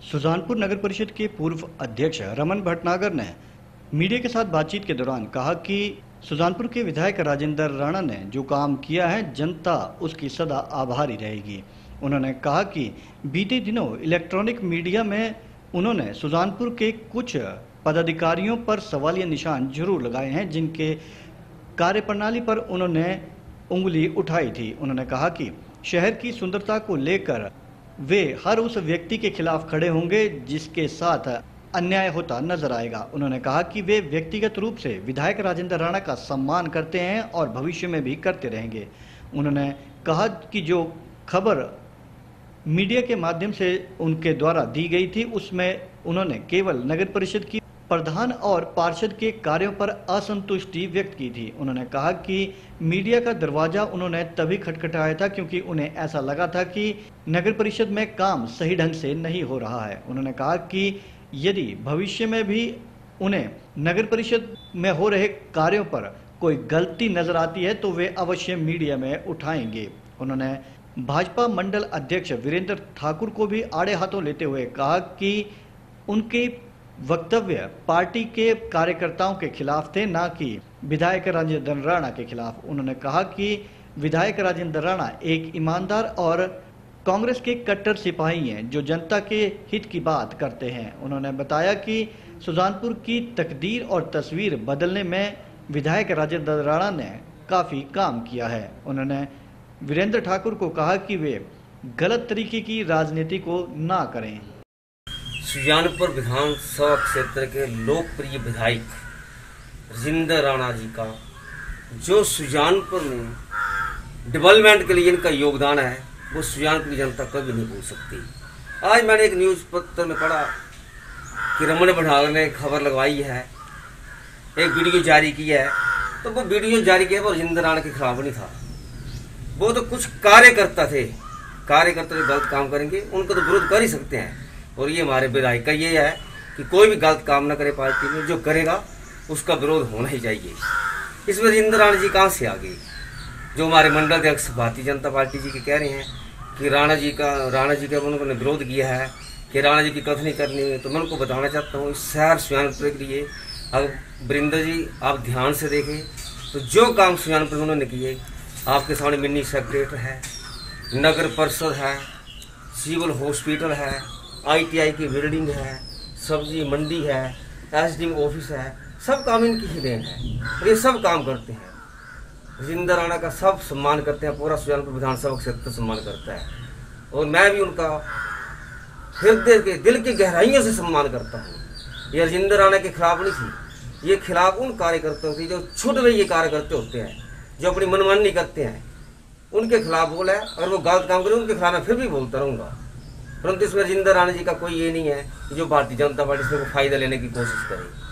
सुजानपुर नगर परिषद के पूर्व अध्यक्ष रमन भटनागर ने मीडिया के साथ बातचीत के दौरान कहा कि सुजानपुर के विधायक राजेंद्र राणा ने जो काम किया है, जनता उसकी सदा आभारी रहेगी। उन्होंने कहा कि बीते दिनों इलेक्ट्रॉनिक मीडिया में उन्होंने सुजानपुर के कुछ पदाधिकारियों पर सवालिया निशान जरूर लगाए हैं, जिनके कार्यप्रणाली पर उन्होंने उंगली उठाई थी। उन्होंने कहा कि शहर की सुंदरता को लेकर वे हर उस व्यक्ति के खिलाफ खड़े होंगे जिसके साथ अन्याय होता नजर आएगा। उन्होंने कहा कि वे व्यक्तिगत रूप से विधायक राजेंद्र राणा का सम्मान करते हैं और भविष्य में भी करते रहेंगे। उन्होंने कहा कि जो खबर मीडिया के माध्यम से उनके द्वारा दी गई थी, उसमें उन्होंने केवल नगर परिषद की प्रधान और पार्षद के कार्यों पर असंतुष्टि व्यक्त की थी। उन्होंने कहा कि मीडिया का दरवाजा उन्होंने तभी खटखटाया था क्योंकि उन्हें ऐसा लगा था कि नगर परिषद में काम सही ढंग से नहीं हो रहा है। उन्होंने कहा कि यदि भविष्य में भी उन्हें नगर परिषद में हो रहे कार्यों पर कोई गलती नजर आती है तो वे अवश्य मीडिया में उठाएंगे। उन्होंने भाजपा मंडल अध्यक्ष वीरेंद्र ठाकुर को भी आड़े हाथों लेते हुए कहा कि उनके वक्तव्य पार्टी के कार्यकर्ताओं के खिलाफ थे, ना कि विधायक राजेंद्र राणा के खिलाफ। उन्होंने कहा कि विधायक राजेंद्र राणा एक ईमानदार और कांग्रेस के कट्टर सिपाही हैं जो जनता के हित की बात करते हैं। उन्होंने बताया कि सुजानपुर की तकदीर और तस्वीर बदलने में विधायक राजेंद्र राणा ने काफी काम किया है। उन्होंने वीरेंद्र ठाकुर को कहा कि वे गलत तरीके की राजनीति को ना करें। सुजानपुर विधानसभा क्षेत्र के लोकप्रिय विधायक राजेंद्र राणा जी का जो सुजानपुर में डेवलपमेंट के लिए इनका योगदान है, वो सुजानपुर की जनता कभी नहीं भूल सकती। आज मैंने एक न्यूज़ पत्र में पढ़ा कि रमन भटनागर ने खबर लगवाई है, एक वीडियो जारी किया है, तो वो वीडियो जारी किया वो राजेंद्र राणा के खिलाफ नहीं था। वो तो कुछ कार्यकर्ता थे, कार्यकर्ता जो गलत काम करेंगे उनको तो विरोध कर ही सकते हैं। और ये हमारे विधायक का ये है कि कोई भी गलत काम न करे पार्टी में, जो करेगा उसका विरोध होना ही चाहिए। इसमें राजेंद्र राणा जी कहाँ से आ गए? जो हमारे मंडल अध्यक्ष भारतीय जनता पार्टी जी के कह रहे हैं कि राणा जी का उन्होंने विरोध किया है कि राणा जी की कथनी करनी है, तो मैं उनको बताना चाहता हूँ इस शहर सुजानपुर के लिए अगर वीरेंद्र जी आप ध्यान से देखें तो जो काम सुजानपुर में उन्होंने किए, आपके सामने मिनी सेक्रेटरी है, नगर परिषद है, सिविल हॉस्पिटल है, ITI की बिल्डिंग है, सब्जी मंडी है, SDM ऑफिस है, सब काम इनकी ही देन है। ये सब काम करते हैं। राजेंद्र राणा का सब सम्मान करते हैं, पूरा सुजानपुर विधानसभा क्षेत्र सम्मान करता है और मैं भी उनका हृदय के दिल की गहराइयों से सम्मान करता हूँ। ये राजेंद्र राणा के खिलाफ नहीं थी, ये खिलाफ उन कार्यकर्ताओं की जो छुट हुए ये कार्यकर्ते होते हैं, जो अपनी मनमानी करते हैं, उनके खिलाफ बोला है। और वो गलत काम करे उनके खिलाफ मैं फिर भी बोलता रहूँगा। परंतु इसमें राजेंद्र राणा जी का कोई ये नहीं है कि जो भारतीय जनता पार्टी से फायदा लेने की कोशिश करे।